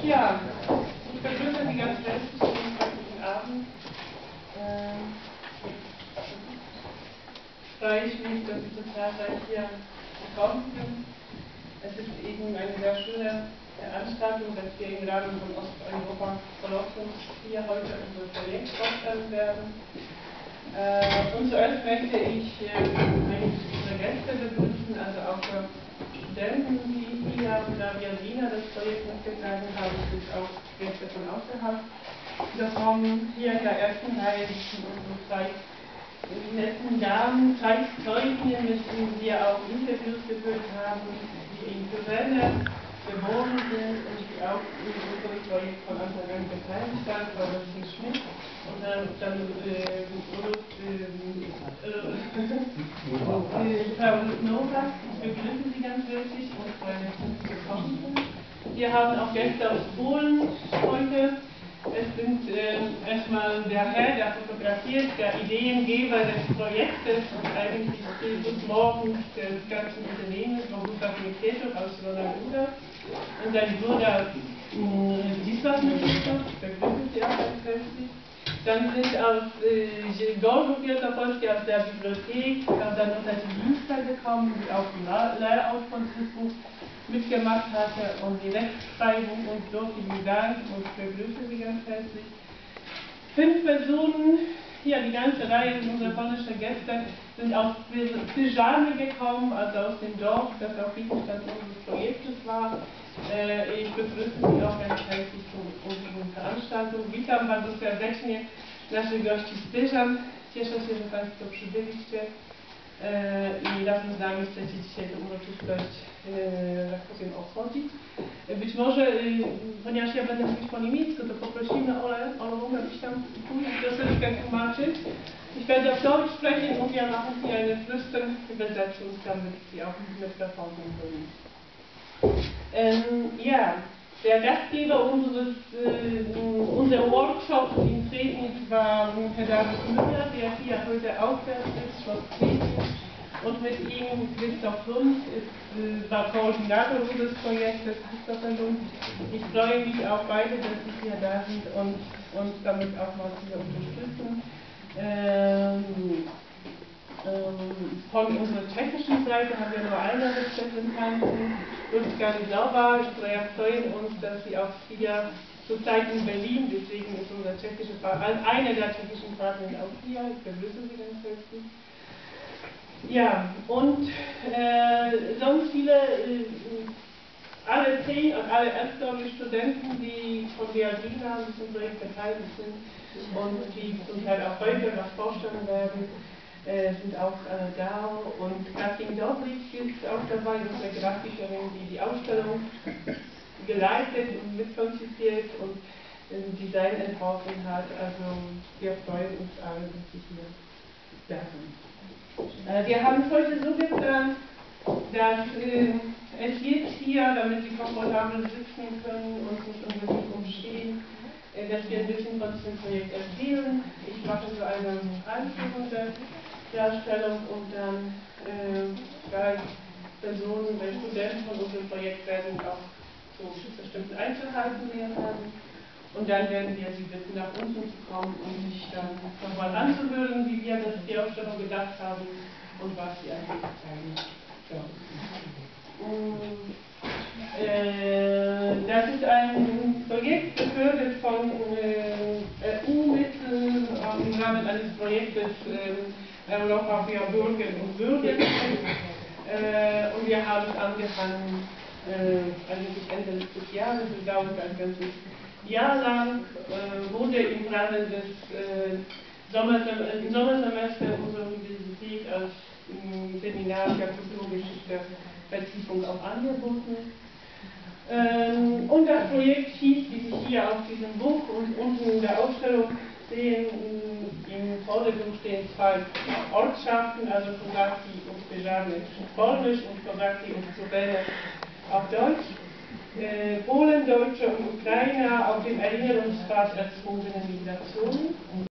Ja, ich begrüße Sie ganz herzlich zu diesem heutigen Abend. Freue ich mich, dass Sie so zahlreich hier gekommen sind. Es ist eben eine sehr schöne Veranstaltung, dass wir im Rahmen von Osteuropa Kolloquiums hier heute unser Projekt vorstellen werden. Und zuerst möchte ich unsere Gäste begrüßen, also auch Studenten, die hier oder Wiener das Projekt mitgetragen haben, sind auch Gäste von außerhalb. Wir kommen hier in der ersten Reihe unsere zwei in den letzten Jahren Zeitzeugen, mit denen wir auch Interviews geführt haben, die in Köln geboren sind und die auch in unserem Projekt von Anfang an beteiligt waren, Frau Schmidt und dann Frau Nova. Ich begrüße Sie ganz herzlich und freue mich, dass Sie gekommen sind. Wir haben auch Gäste aus Polen heute. Es sind erstmal der Herr, der fotografiert, der Ideengeber des Projektes und eigentlich Guten Morgen des ganzen Unternehmens, Boguslav Mikiesow aus Ronald und sein Bruder Zdzisław Mikiesow, begrüße Sie auch ganz herzlich. Dann sind aus Gorzów Wielkopolski, aus der Bibliothek, aus der Notativ Dienstag gekommen, die auch die Layout von diesem Buch mitgemacht hatte und die Rechtschreibung und so. Vielen Dank und ich begrüße Sie ganz herzlich. 5 Personen, hier die ganze Reihe unserer polnischen Gäste, sind aus Pyjamy gekommen, also aus dem Dorf, das auch Gegenstand unseres Projektes war. Ich begrüße Sie auch ganz herzlich zu unserer Veranstaltung. Witam bardzo serdecznie naszych gości z Pyżam. Cieszę się, że Państwo przybyliście i razem z nami chcecie dzisiaj tę uroczystość, tak powiem, obchodzić. Być może, ponieważ ja będę mówić po niemiecku, to poprosimy Ole, mogłabyś tam troszeczkę tłumaczyć. Ich werde auf Deutsch sprechen und wir machen hier eine Flüsterübersetzung, damit Sie auch mit verfolgen können. Ja, der Gastgeber unserer Workshops in Trebnitz war Herr David Müller, der hier heute aufwärts ist, Schloss Trebnitz. Und mit ihm Christoph Lund war Koordinator unseres Projektes, Christopher Lund. Ich freue mich auch beide, dass Sie hier da sind und uns damit auch mal hier unterstützen. Von unserer tschechischen Seite haben wir nur eine Repräsentantin, Ludzka Lizowa, wir freuen uns, dass sie auch hier zurzeit in Berlin, deswegen ist unser tschechische Partner, eine der tschechischen Partner auch hier, ich begrüße Sie ganz herzlich. Ja, und sonst viele, alle 10 und alle 11 Studenten, die von Berlin an diesem Projekt beteiligt sind und die zum Teil auch heute was vorstellen werden, sind auch da, und Katrin Dobrik ist auch dabei, unsere Grafikerin, die die Ausstellung geleitet und mitkonzipiert und Design entworfen hat. Also wir freuen uns alle, dass Sie hier da sind. Wir haben es heute so geplant, dass es jetzt hier, damit Sie komfortabel sitzen können und nicht unbedingt umstehen, dass wir ein bisschen von diesem Projekt erzählen. Ich mache so eine einführende Darstellung und dann drei Personen, Studenten von unserem Projekt werden auch zu bestimmten Einzelheiten näher werden. Und dann werden wir Sie bitten, nach unten zu kommen und sich dann nochmal anzuhören, wie wir das die Ausstellung gedacht haben und was Sie eigentlich zeigen. Ja. Das ist ein Projekt gefördert von EU-Mitteln im Rahmen eines Projektes Europa für Bürgerinnen und Bürger. Und wir haben angefangen, eigentlich Ende letztes Jahres, es dauert ein ganzes Jahr lang, wurde im Rahmen des Sommersemester unserer Universität als Seminar der Kulturgeschichte Vertiefung auch angeboten. Und das Projekt hieß, wie Sie hier auf diesem Buch und unten in der Ausstellung sehen, im Vordergrund stehen 2 Ortschaften, also Kozaki und Pyjamy auf Polnisch und Kozaki und Slowene auf Deutsch. Polen, Deutsche und Ukrainer auf dem Erinnerungspfad erzwungene Migrationen.